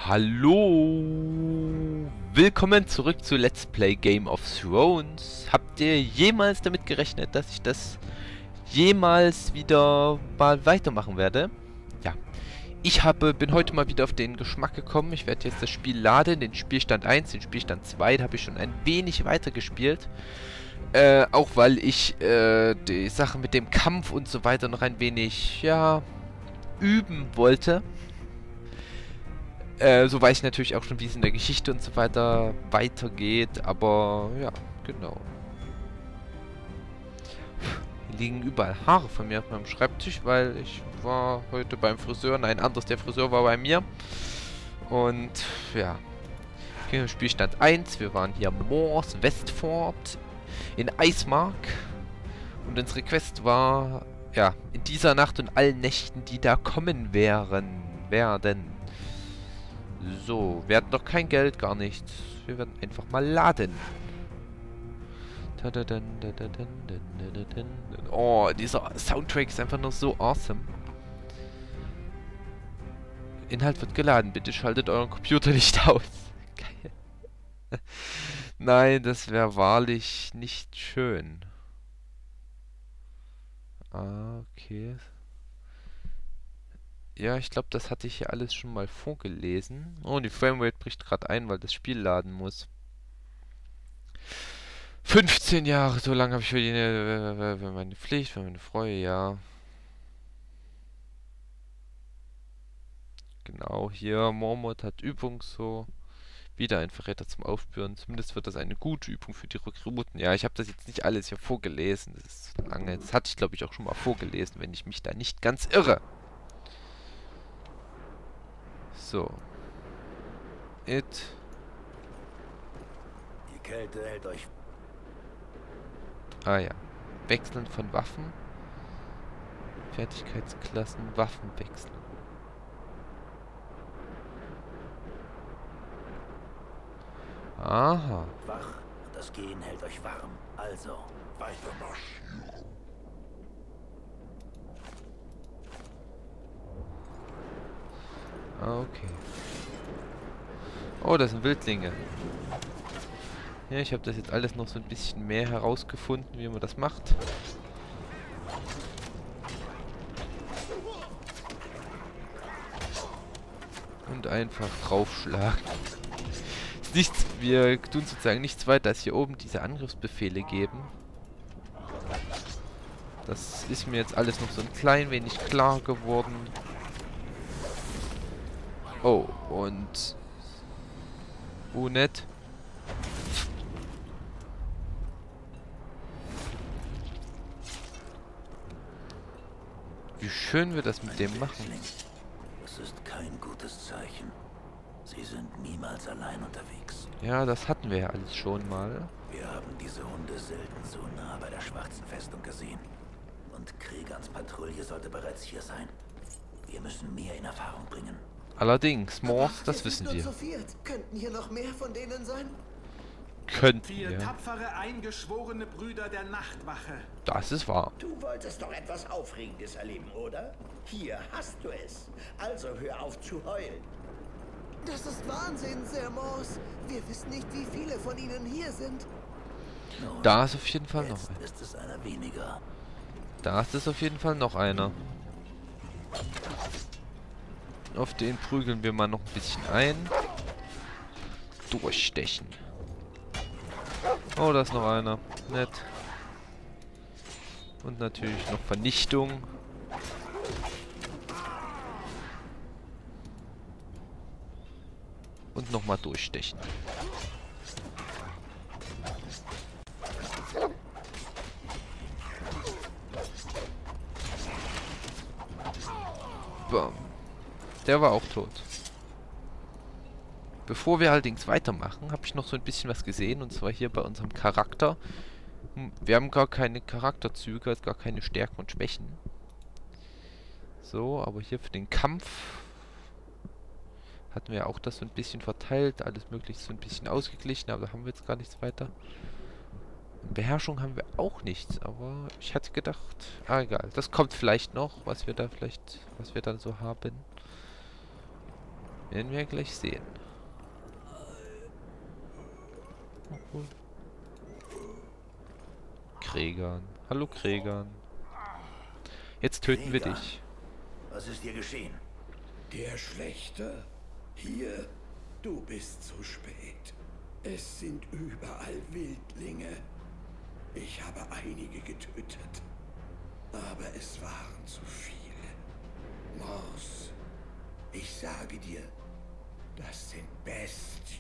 Hallo! Willkommen zurück zu Let's Play Game of Thrones. Habt ihr jemals damit gerechnet, dass ich das jemals wieder mal weitermachen werde? Ja. Bin heute mal wieder auf den Geschmack gekommen. Ich werde jetzt das Spiel laden, den Spielstand 1, den Spielstand 2, da habe ich schon ein wenig weiter gespielt. Auch weil ich die Sache mit dem Kampf und so weiter noch ein wenig, ja, üben wollte. So weiß ich natürlich auch schon, wie es in der Geschichte und so weiter weitergeht, aber ja, genau. Hier liegen überall Haare von mir auf meinem Schreibtisch, weil ich war heute beim Friseur, nein, anders, der Friseur war bei mir. Und ja, hier im Spielstand 1, wir waren hier Mors Westford in Eismark. Und unsere Quest war, ja, in dieser Nacht und allen Nächten, die da kommen werden. So, wir hatten noch kein Geld, gar nichts. Wir werden einfach mal laden. Oh, dieser Soundtrack ist einfach nur so awesome. Inhalt wird geladen. Bitte schaltet euren Computer nicht aus. Geil. Nein, das wäre wahrlich nicht schön. Ah, okay. Ja, ich glaube, das hatte ich hier alles schon mal vorgelesen. Oh, die Framerate bricht gerade ein, weil das Spiel laden muss. 15 Jahre, so lange habe ich für meine Pflicht, für meine Freude, ja. Genau, hier, Mormont hat Übung so. Wieder ein Verräter zum Aufspüren. Zumindest wird das eine gute Übung für die Rekruten. Ja, ich habe das jetzt nicht alles hier vorgelesen. Das ist lange. Das hatte ich, glaube ich, auch schon mal vorgelesen, wenn ich mich da nicht ganz irre. So. Die Kälte hält euch. Ah ja. Wechseln von Waffen. Fertigkeitsklassen, Waffen wechseln. Aha. Wach, das Gehen hält euch warm. Also, weiter marschieren. Okay. Oh, das sind Wildlinge. Ja, ich habe das jetzt alles noch so ein bisschen mehr herausgefunden, wie man das macht. Und einfach draufschlagen. Ist nichts, wir tun sozusagen nichts weiter, als hier oben diese Angriffsbefehle geben. Das ist mir jetzt alles noch so ein klein wenig klar geworden. Oh, und... nett. Wie schön wir das mit dem machen. Das ist kein gutes Zeichen. Sie sind niemals allein unterwegs. Ja, das hatten wir ja alles schon mal. Wir haben diese Hunde selten so nah bei der schwarzen Festung gesehen. Und Kriegans Patrouille sollte bereits hier sein. Wir müssen mehr in Erfahrung bringen. Allerdings, Mors, das wissen wir. Zu viert. Könnten hier noch mehr von denen sein? Könnten Vier wir. tapfere, eingeschworene Brüder der Nachtwache. Das ist wahr. Du wolltest doch etwas Aufregendes erleben, oder? Hier hast du es. Also hör auf zu heulen. Das ist Wahnsinn, Sir Mors. Wir wissen nicht, wie viele von ihnen hier sind. Nun, Da ist auf jeden Fall noch jetzt einer. ist es einer weniger. Da ist es auf jeden Fall noch einer. Auf den prügeln wir mal noch ein bisschen ein. Durchstechen. Oh, da ist noch einer. Nett. Und natürlich noch Vernichtung. Und nochmal durchstechen. Bam. Der war auch tot. Bevor wir allerdings weitermachen, habe ich noch so ein bisschen was gesehen. Und zwar hier bei unserem Charakter. Wir haben gar keine Charakterzüge, also gar keine Stärken und Schwächen. So, aber hier für den Kampf hatten wir auch das so ein bisschen verteilt. Alles mögliche so ein bisschen ausgeglichen, aber da haben wir jetzt gar nichts weiter. Beherrschung haben wir auch nichts, aber ich hatte gedacht, egal, das kommt vielleicht noch, was wir dann so haben. Werden wir gleich sehen. Krägern. Hallo Krägern. Jetzt töten wir dich. Was ist dir geschehen? Der Schlechter? Hier? Du bist zu spät. Es sind überall Wildlinge. Ich habe einige getötet. Aber es waren zu viele. Mors, ich sage dir, das sind Bestien.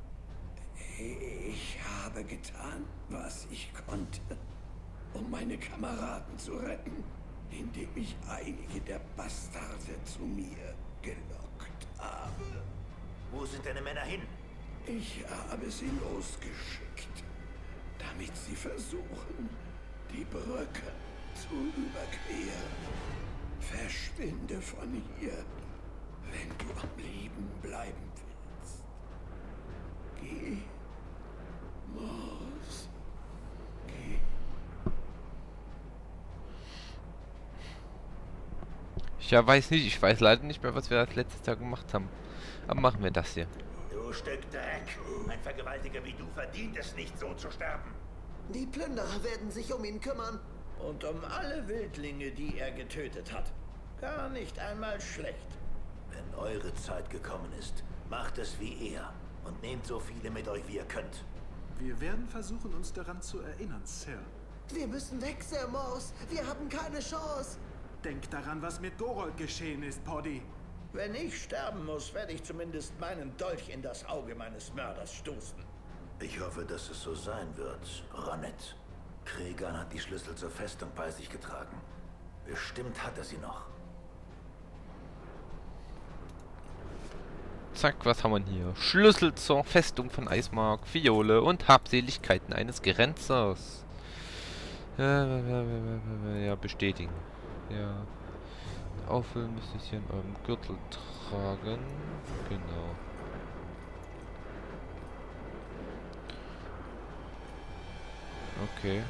Ich habe getan, was ich konnte, um meine Kameraden zu retten, indem ich einige der Bastarde zu mir gelockt habe. Wo sind deine Männer hin? Ich habe sie losgeschickt, damit sie versuchen, die Brücke zu überqueren. Verschwinde von hier, wenn du am Leben bleiben willst. Geh, Mors, geh. Ja, weiß nicht. Ich weiß leider nicht mehr, was wir das letztes Jahr gemacht haben. Aber machen wir das hier. Du Stück Dreck. Ein Vergewaltiger wie du verdient es nicht, so zu sterben. Die Plünderer werden sich um ihn kümmern. Und um alle Wildlinge, die er getötet hat. Gar nicht einmal schlecht. Wenn eure Zeit gekommen ist, macht es wie er und nehmt so viele mit euch, wie ihr könnt. Wir werden versuchen, uns daran zu erinnern, Sir. Wir müssen weg, Sir Mors. Wir haben keine Chance. Denk daran, was mit Gorold geschehen ist, Poddy. Wenn ich sterben muss, werde ich zumindest meinen Dolch in das Auge meines Mörders stoßen. Ich hoffe, dass es so sein wird, Ronnet. Krägan hat die Schlüssel zur Festung bei sich getragen. Bestimmt hat er sie noch. Zack, was haben wir hier? Schlüssel zur Festung von Eismark, Fiole und Habseligkeiten eines Grenzers. Ja, bestätigen. Ja. Auffüllen müsst ihr hier in eurem Gürtel tragen. Genau. Okay.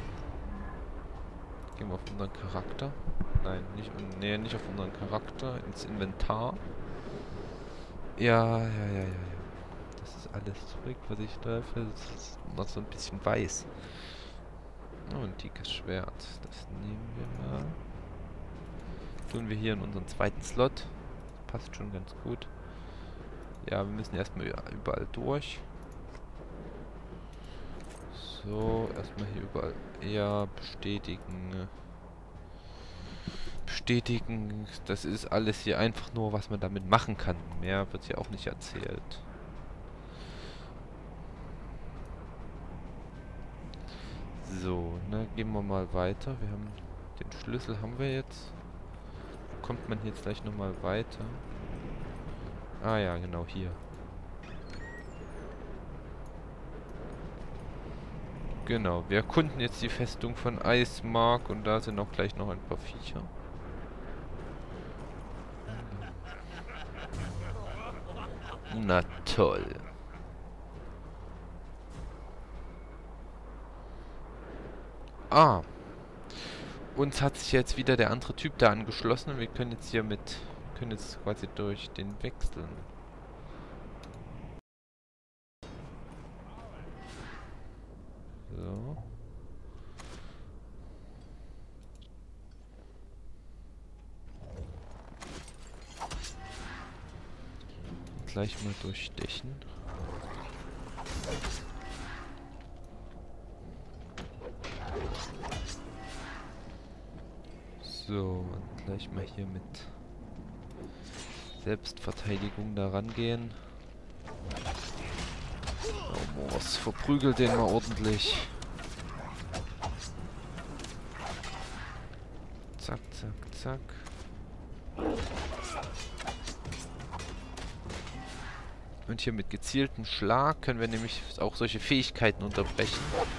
Gehen wir auf unseren Charakter. Nein, nicht auf unseren Charakter. Ins Inventar. Ja. Das ist alles zurück, was ich treffe. Das ist noch so ein bisschen weiß. Oh, ein dickes Schwert. Das nehmen wir mal. Tun wir hier in unseren zweiten Slot. Das passt schon ganz gut. Ja, wir müssen erstmal überall durch. So, erstmal hier überall. Ja, bestätigen. Bestätigen. Das ist alles hier einfach nur, was man damit machen kann. Mehr wird hier auch nicht erzählt. So, ne, gehen wir mal weiter. Wir haben den Schlüssel haben wir jetzt. Kommt man jetzt gleich nochmal weiter? Ah ja, genau hier. Genau, wir erkunden jetzt die Festung von Eismark und da sind auch gleich noch ein paar Viecher. Na toll. Ah. Uns hat sich jetzt wieder der andere Typ da angeschlossen und wir können jetzt hier können jetzt quasi durch den wechseln. So. Gleich mal durchstechen. So, und gleich mal hier mit Selbstverteidigung da rangehen. Oh, Mors, verprügelt den mal ordentlich. Zack, zack, zack. Und hier mit gezieltem Schlag können wir nämlich auch solche Fähigkeiten unterbrechen.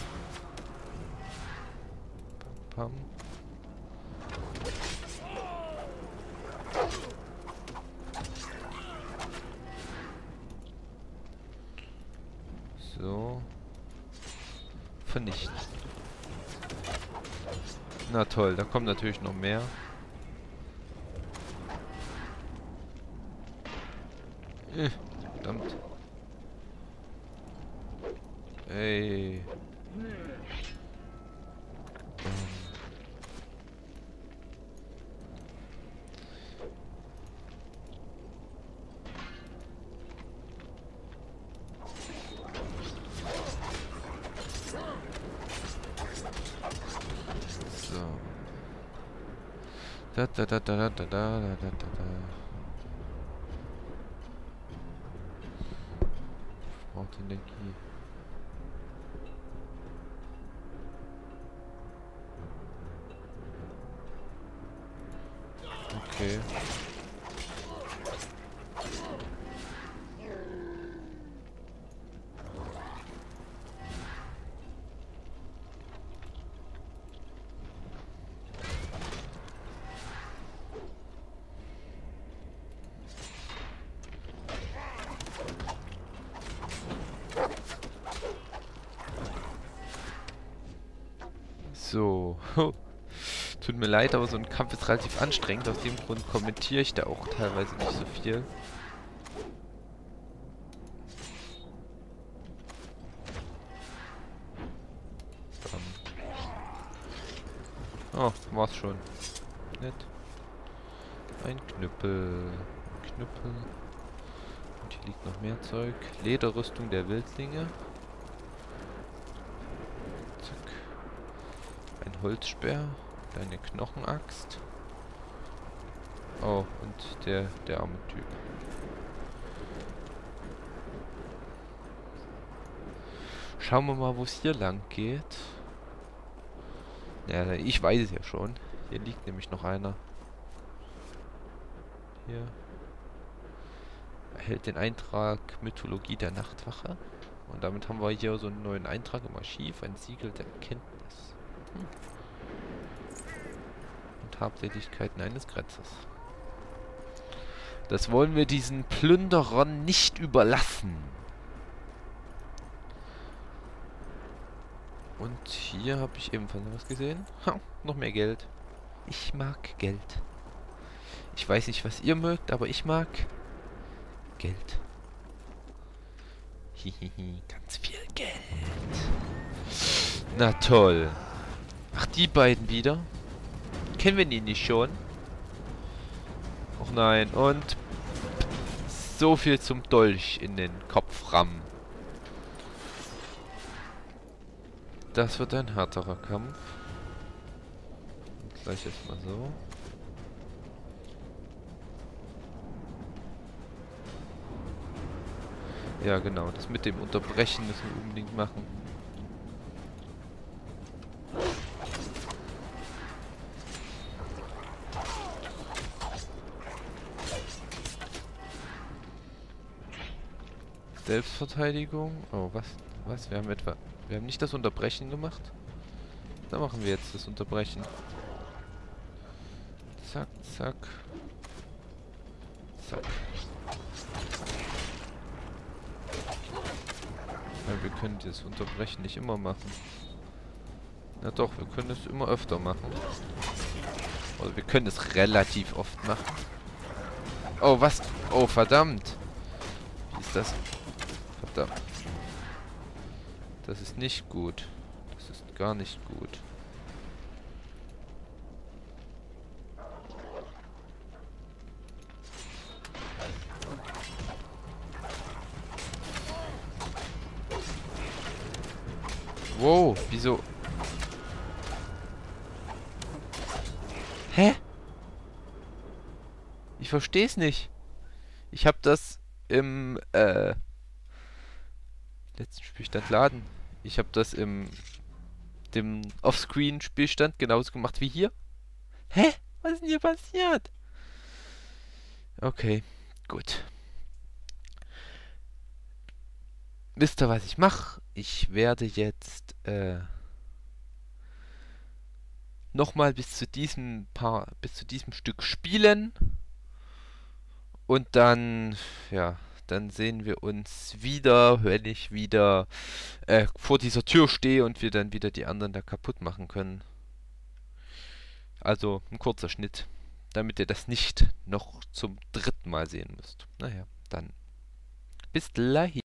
Pam, pam. So. Vernichten. Na toll, da kommt natürlich noch mehr. Verdammt. Ey. So. Da. Braucht Energie. Okay. So. Tut mir leid, aber so ein Kampf ist relativ anstrengend. Aus dem Grund kommentiere ich da auch teilweise nicht so viel. Oh, war's schon. Nett. Ein Knüppel. Knüppel. Und hier liegt noch mehr Zeug. Lederrüstung der Wildlinge. Zack. Ein Holzspeer. Eine Knochenaxt. Oh, und der arme Typ. Schauen wir mal, wo es hier lang geht. Ja, ich weiß es ja schon. Hier liegt nämlich noch einer. Hier. Erhält den Eintrag Mythologie der Nachtwache. Und damit haben wir hier so einen neuen Eintrag im Archiv. Ein Siegel der Erkenntnis. Und Habseligkeiten eines Grenzers. Das wollen wir diesen Plünderern nicht überlassen. Und hier habe ich ebenfalls noch was gesehen. Ha, noch mehr Geld. Ich mag Geld. Ich weiß nicht, was ihr mögt, aber ich mag Geld. Hihihi, ganz viel Geld. Na toll. Ach, die beiden wieder. Kennen wir die nicht schon? Och nein, und so viel zum Dolch in den Kopf rammen. Das wird ein härterer Kampf. Und gleich erstmal so. Ja, genau. Das mit dem Unterbrechen müssen wir unbedingt machen. Selbstverteidigung. Oh, was? Was? Wir haben nicht das Unterbrechen gemacht? Da machen wir jetzt das Unterbrechen. Zack, zack. Zack. Weil wir können das Unterbrechen nicht immer machen. Na doch, wir können es immer öfter machen. Oder wir können es relativ oft machen. Oh, was? Oh, verdammt. Wie ist das? Verdammt. Das ist nicht gut. Das ist gar nicht gut. Wow, wieso? Hä? Ich verstehe es nicht. Ich habe das im letzten Spielstand laden. Ich habe das im dem Offscreen-Spielstand genauso gemacht wie hier. Hä? Was ist denn hier passiert? Okay, gut. Wisst ihr, was ich mache? Ich werde jetzt nochmal bis zu diesem Stück spielen. Und dann, ja, dann sehen wir uns wieder, wenn ich wieder vor dieser Tür stehe und wir dann wieder die anderen da kaputt machen können. Also ein kurzer Schnitt, damit ihr das nicht noch zum dritten Mal sehen müsst. Naja, dann Bis gleich.